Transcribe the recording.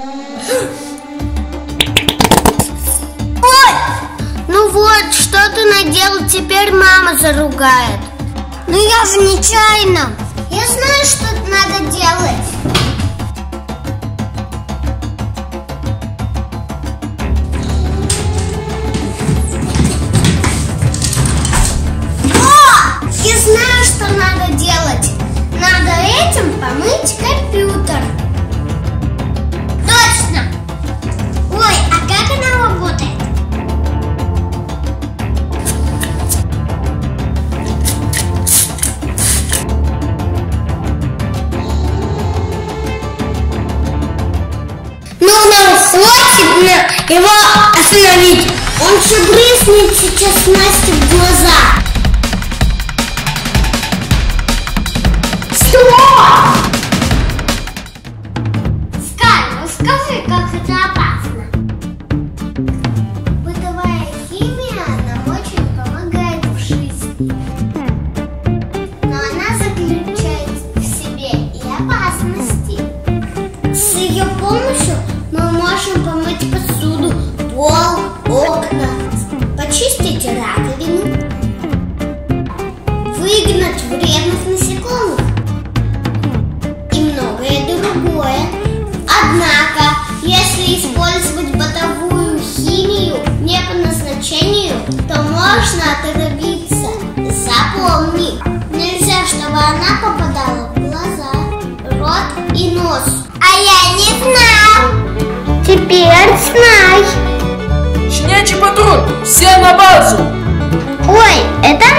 Ой! Ну вот, что ты наделал, теперь мама заругает. Ну я же нечаянно. Я знаю, что надо делать. О! Я знаю, что надо делать. Надо этим помыть компьютер. Точно! Ой, а как она работает? Нужно срочно его остановить. Он все брызнет сейчас Насте в глаза. Скай, ну скажи, как это опасно. Бытовая химия нам очень помогает в жизни. Но она заключает в себе и опасности. С ее помощью мы можем помыть посуду, пол, окна, почистить раковину, выгнать вредных насекомых и многое другое. Однако, если использовать бытовую химию не по назначению, то можно отравиться. Запомни, нельзя, чтобы она попадала в глаза, рот и нос. А я не знал. Теперь знай. Щенячий патруль, все на базу. Ой, это